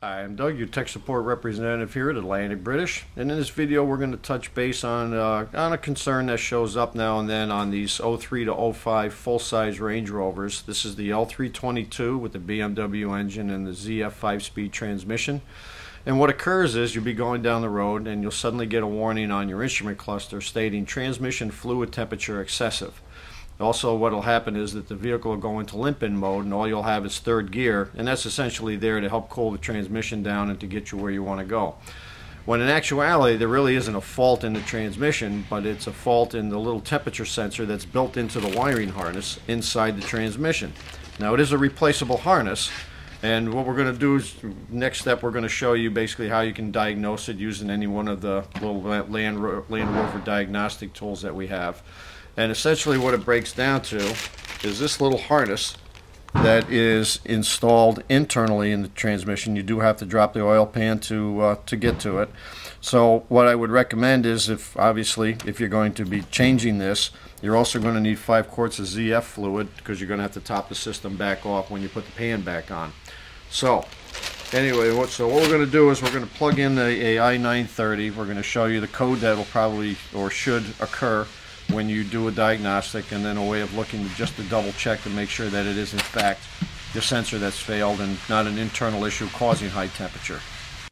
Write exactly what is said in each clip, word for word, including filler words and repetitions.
I'm Doug, your tech support representative here at Atlantic British, and in this video we're going to touch base on uh, on a concern that shows up now and then on these oh three to oh five full-size Range Rovers. This is the L three twenty-two with the B M W engine and the Z F five-speed transmission. And what occurs is you'll be going down the road and you'll suddenly get a warning on your instrument cluster stating transmission fluid temperature excessive. Also, what will happen is that the vehicle will go into limp in mode and all you'll have is third gear, and that's essentially there to help cool the transmission down and to get you where you want to go. When in actuality there really isn't a fault in the transmission, but it's a fault in the little temperature sensor that's built into the wiring harness inside the transmission. Now, it is a replaceable harness, and what we're going to do is, next step, we're going to show you basically how you can diagnose it using any one of the little Land, Ro Land Rover diagnostic tools that we have. And essentially what it breaks down to is this little harness that is installed internally in the transmission. You do have to drop the oil pan to uh, to get to it. So what I would recommend is, if obviously if you're going to be changing this, you're also going to need five quarts of Z F fluid, because you're going to have to top the system back off when you put the pan back on. So anyway, what so what we're going to do is we're going to plug in a, a I nine thirty. We're going to show you the code that will probably or should occur when you do a diagnostic, and then a way of looking just to double check to make sure that it is in fact the sensor that's failed and not an internal issue causing high temperature.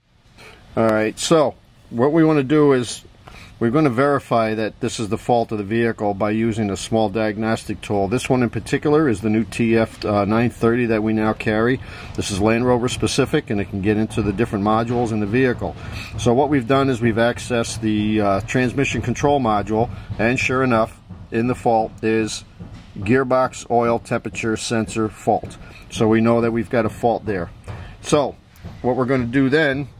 Alright, so what we want to do is we're going to verify that this is the fault of the vehicle by using a small diagnostic tool. This one in particular is the new T F nine thirty that we now carry. This is Land Rover specific, and it can get into the different modules in the vehicle. So what we've done is we've accessed the uh, transmission control module, and sure enough, in the fault is gearbox oil temperature sensor fault. So we know that we've got a fault there. So what we're going to do then,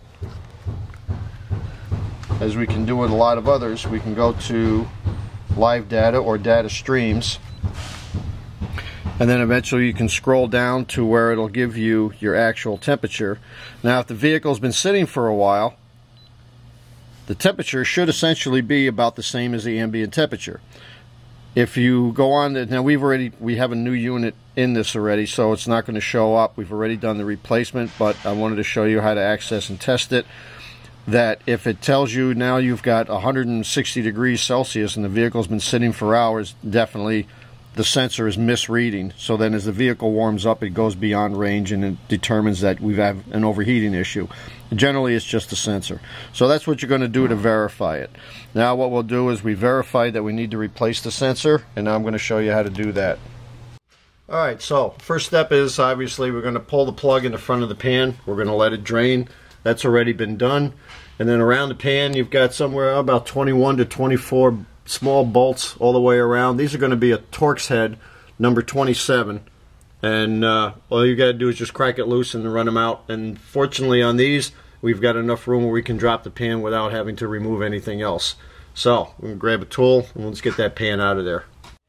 as we can do with a lot of others, we can go to live data or data streams, and then eventually you can scroll down to where it'll give you your actual temperature. Now, if the vehicle's been sitting for a while, the temperature should essentially be about the same as the ambient temperature. If you go on to, now we've already we have a new unit in this already, so it's not going to show up. We've already done the replacement, but I wanted to show you how to access and test it. That if it tells you now you've got one hundred sixty degrees Celsius and the vehicle's been sitting for hours, definitely the sensor is misreading. So then as the vehicle warms up, it goes beyond range and it determines that we've had an overheating issue. Generally, it's just the sensor. So that's what you're going to do to verify it. Now what we'll do is we verify that we need to replace the sensor, and now I'm going to show you how to do that. Alright, so first step is obviously we're going to pull the plug in the front of the pan. We're going to let it drain. That's already been done. And then around the pan you've got somewhere about twenty-one to twenty-four small bolts all the way around. These are going to be a Torx head number twenty-seven, and uh, all you got to do is just crack it loose and run them out. And fortunately on these we've got enough room where we can drop the pan without having to remove anything else. So we're going to grab a tool and let's get that pan out of there.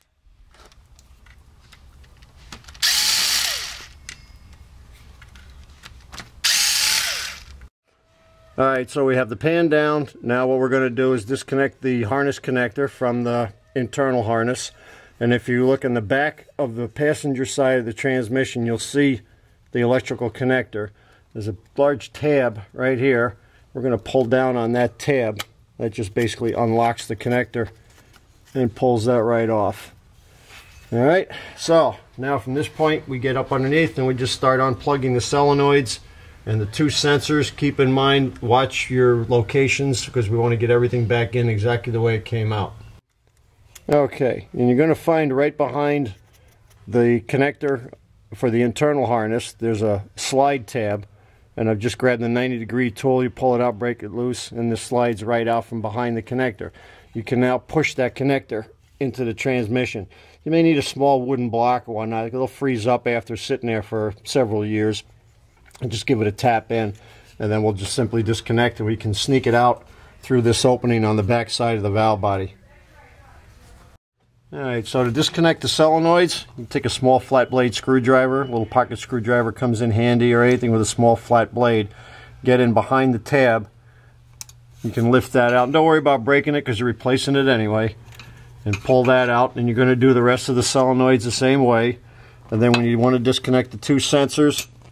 Alright, so we have the pan down. Now what we're going to do is disconnect the harness connector from the internal harness. And if you look in the back of the passenger side of the transmission, you'll see the electrical connector. There's a large tab right here. We're going to pull down on that tab. That just basically unlocks the connector and pulls that right off. Alright, so now from this point we get up underneath and we just start unplugging the solenoids and the two sensors. Keep in mind, watch your locations, because we want to get everything back in exactly the way it came out. Okay, and you're going to find right behind the connector for the internal harness, there's a slide tab, and I've just grabbed the ninety degree tool. You pull it out, break it loose, and this slides right out from behind the connector. You can now push that connector into the transmission. You may need a small wooden block or whatnot. It'll freeze up after sitting there for several years. And just give it a tap in, and then we'll just simply disconnect, and we can sneak it out through this opening on the back side of the valve body. Alright, so to disconnect the solenoids, you take a small flat blade screwdriver. A little pocket screwdriver comes in handy, or anything with a small flat blade. Get in behind the tab. You can lift that out. Don't worry about breaking it because you're replacing it anyway. And pull that out, and you're going to do the rest of the solenoids the same way. And then when you want to disconnect the two sensors,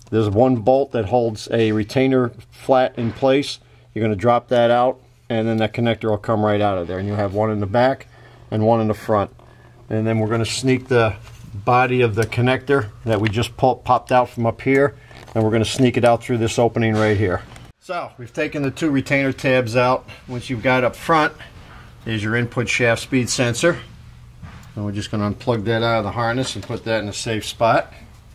There's one bolt that holds a retainer flat in place. You're going to drop that out, and then that connector will come right out of there. And you'll have one in the back and one in the front. And then we're going to sneak the body of the connector that we just pull, popped out from up here, and we're going to sneak it out through this opening right here. So we've taken the two retainer tabs out. Once you've got up front, there's your input shaft speed sensor. And we're just going to unplug that out of the harness and put that in a safe spot.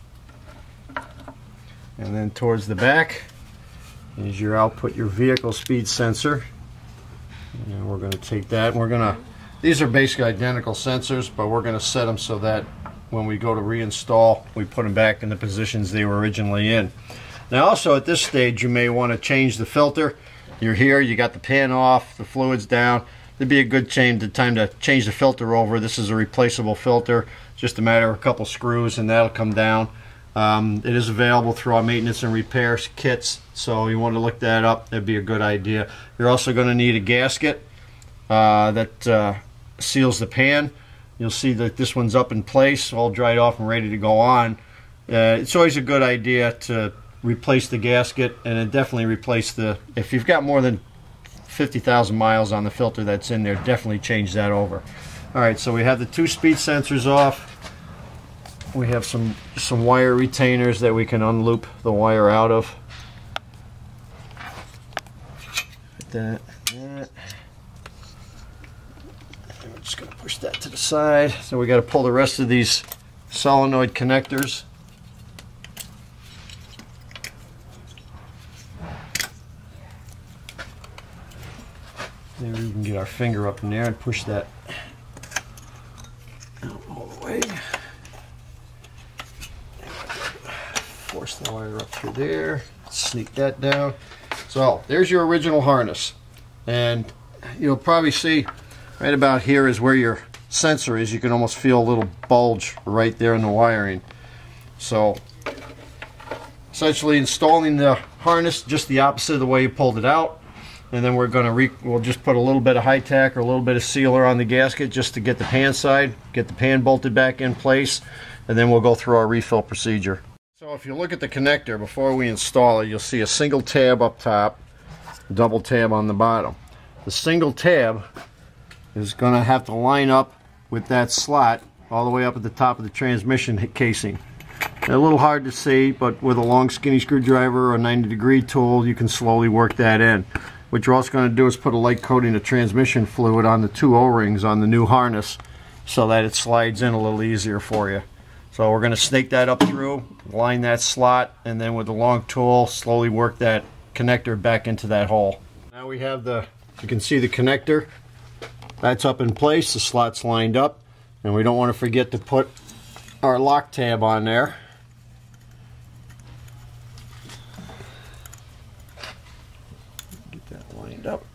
And then towards the back is your output, your vehicle speed sensor. And we're going to take that, and we're going to, these are basically identical sensors, but we're going to set them so that when we go to reinstall, we put them back in the positions they were originally in. Now also at this stage, you may want to change the filter. You're here, you got the pan off, the fluid's down. It'd be a good change, the time to change the filter over. This is a replaceable filter, just a matter of a couple screws and that'll come down. Um, it is available through our maintenance and repair kits, so you want to look that up. That'd be a good idea. You're also going to need a gasket uh, that uh, seals the pan. You'll see that this one's up in place, all dried off and ready to go on. Uh, it's always a good idea to replace the gasket, and then definitely replace the, if you've got more than fifty thousand miles on the filter that's in there, definitely change that over. Alright, so we have the two speed sensors off. We have some some wire retainers that we can unloop the wire out of. That, that. And we're just going to push that to the side. So we got to pull the rest of these solenoid connectors. Maybe we can get our finger up in there and push that out all the way. Force the wire up through there, sneak that down. So there's your original harness, and you'll probably see right about here is where your sensor is. You can almost feel a little bulge right there in the wiring. So essentially installing the harness just the opposite of the way you pulled it out, and then we're going to re we'll just put a little bit of high tack or a little bit of sealer on the gasket just to get the pan side, get the pan bolted back in place, and then we'll go through our refill procedure. So if you look at the connector before we install it, you'll see a single tab up top, double tab on the bottom. The single tab is going to have to line up with that slot all the way up at the top of the transmission casing. A little hard to see, but with a long skinny screwdriver or a ninety degree tool, you can slowly work that in. What you're also going to do is put a light coating of transmission fluid on the two O-rings on the new harness so that it slides in a little easier for you. So we're going to snake that up through, line that slot, and then with the long tool slowly work that connector back into that hole. Now we have the, you can see the connector, that's up in place, the slot's lined up, and we don't want to forget to put our lock tab on there. Get that lined up.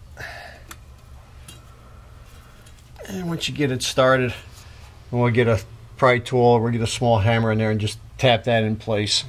And once you get it started, we'll get a pry tool, we'll get a small hammer in there and just tap that in place.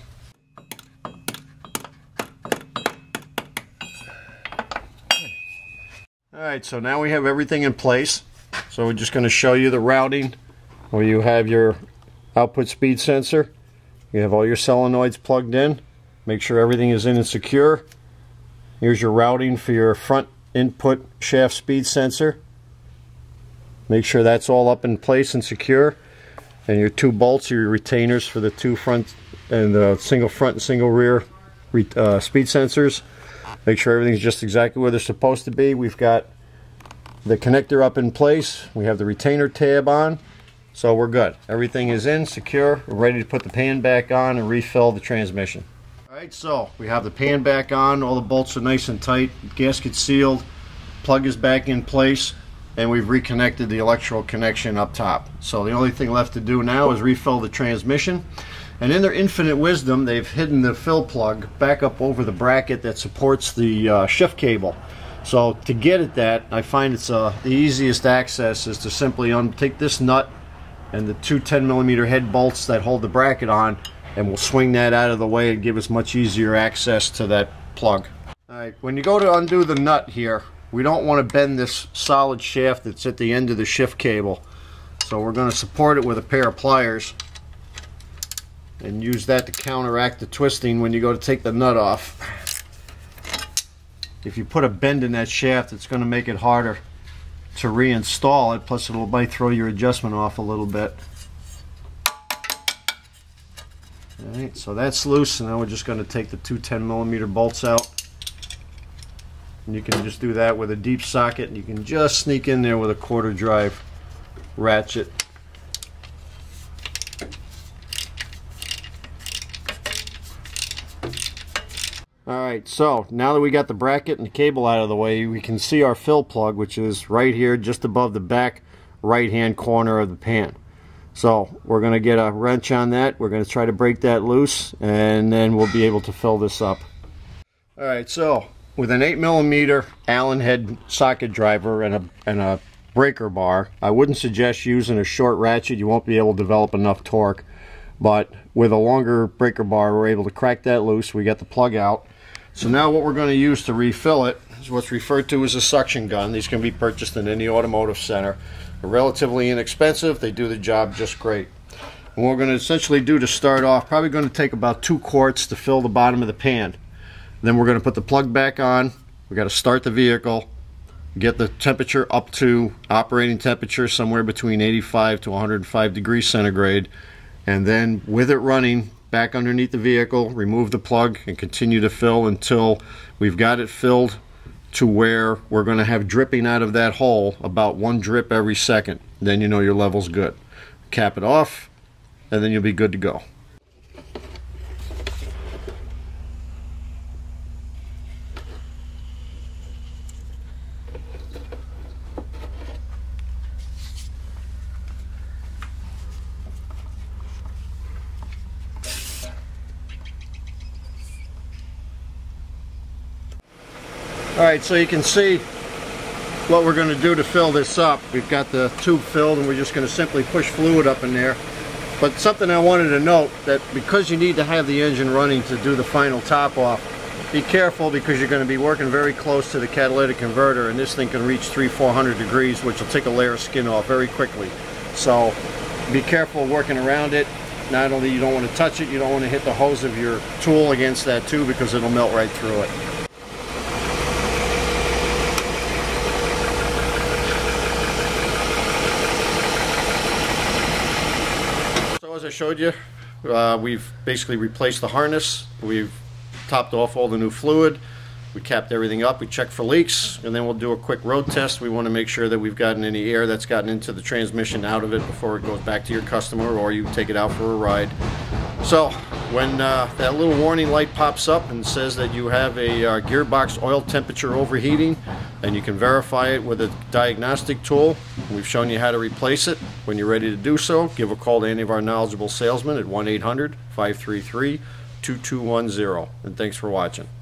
Alright, so now we have everything in place. So we're just going to show you the routing where you have your output speed sensor. You have all your solenoids plugged in. Make sure everything is in and secure. Here's your routing for your front input shaft speed sensor. Make sure that's all up in place and secure. And your two bolts are your retainers for the two front and the single front and single rear uh, speed sensors. Make sure everything's just exactly where they're supposed to be. We've got the connector up in place. We have the retainer tab on. So we're good. Everything is in, secure. We're ready to put the pan back on and refill the transmission. Alright, so we have the pan back on. All the bolts are nice and tight. Gasket sealed. Plug is back in place. And we've reconnected the electrical connection up top. So the only thing left to do now is refill the transmission. And in their infinite wisdom, they've hidden the fill plug back up over the bracket that supports the uh, shift cable. So to get at that, I find it's uh, the easiest access is to simply take this nut and the two ten millimeter head bolts that hold the bracket on, and we'll swing that out of the way and give us much easier access to that plug. Alright, when you go to undo the nut here, we don't want to bend this solid shaft that's at the end of the shift cable. So we're going to support it with a pair of pliers. and use that to counteract the twisting when you go to take the nut off. If you put a bend in that shaft, it's going to make it harder to reinstall it, plus it might throw your adjustment off a little bit. Alright, so that's loose, and now we're just going to take the two ten millimeter bolts out. And you can just do that with a deep socket, and you can just sneak in there with a quarter drive ratchet. Alright, so now that we got the bracket and the cable out of the way, we can see our fill plug, which is right here just above the back right hand corner of the pan. So we're going to get a wrench on that, we're going to try to break that loose, and then we'll be able to fill this up. Alright, so with an eight millimeter Allen head socket driver and a, and a breaker bar, I wouldn't suggest using a short ratchet. You won't be able to develop enough torque. But with a longer breaker bar, we're able to crack that loose. We got the plug out. So now what we're going to use to refill it is what's referred to as a suction gun. These can be purchased in any automotive center. They're relatively inexpensive. They do the job just great. And what we're going to essentially do to start off, probably going to take about two quarts to fill the bottom of the pan. Then we're going to put the plug back on. We've got to start the vehicle, get the temperature up to operating temperature somewhere between eighty-five to one hundred five degrees centigrade. And then with it running, back underneath the vehicle, remove the plug and continue to fill until we've got it filled to where we're going to have dripping out of that hole, about one drip every second. Then you know your level's good. Cap it off, and then you'll be good to go. Alright, so you can see what we're going to do to fill this up. We've got the tube filled, and we're just going to simply push fluid up in there. But something I wanted to note, that because you need to have the engine running to do the final top off, be careful, because you're going to be working very close to the catalytic converter, and this thing can reach three, four hundred degrees, which will take a layer of skin off very quickly. So be careful working around it. Not only you don't want to touch it, you don't want to hit the hose of your tool against that too, because it'll melt right through it. As I showed you, uh, we've basically replaced the harness, we've topped off all the new fluid, we capped everything up, we checked for leaks, and then we'll do a quick road test. We want to make sure that we've gotten any air that's gotten into the transmission out of it before it goes back to your customer, or you take it out for a ride. So when uh, that little warning light pops up and says that you have a uh, gearbox oil temperature overheating, and you can verify it with a diagnostic tool, we've shown you how to replace it. When you're ready to do so, give a call to any of our knowledgeable salesmen at one eight hundred, five three three, two two one zero. And thanks for watching.